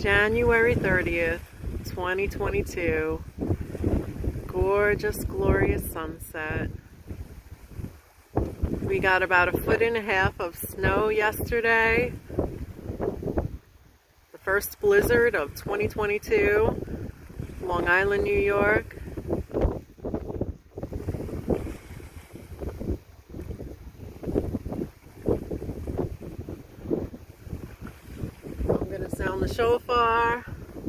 January 30th, 2022. Gorgeous, glorious sunset. We got about 1.5 feet of snow yesterday. The first blizzard of 2022, Long Island, New York. I'm gonna sound the shofar.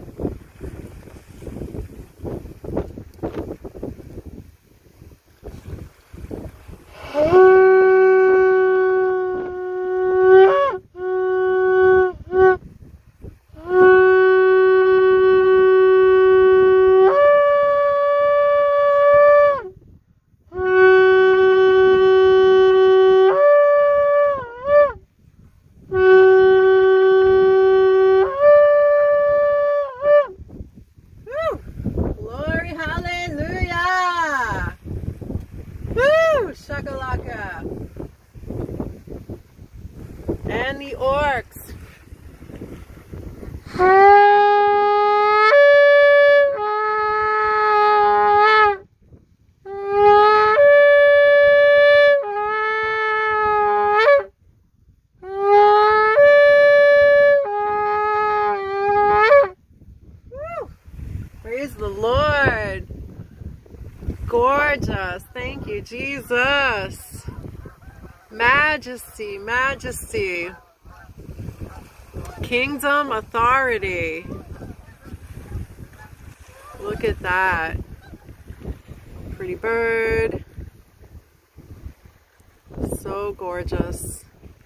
Shakalaka. And the orcs. Woo. Praise the Lord. Gorgeous. Thank you, Jesus. Majesty, majesty. Kingdom authority. Look at that. Pretty bird. So gorgeous.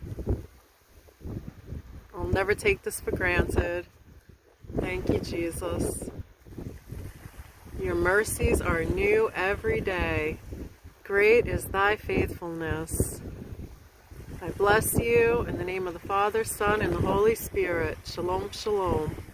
I'll never take this for granted. Thank you, Jesus. Your mercies are new every day. Great is thy faithfulness. I bless you in the name of the Father, Son, and the Holy Spirit. Shalom, shalom.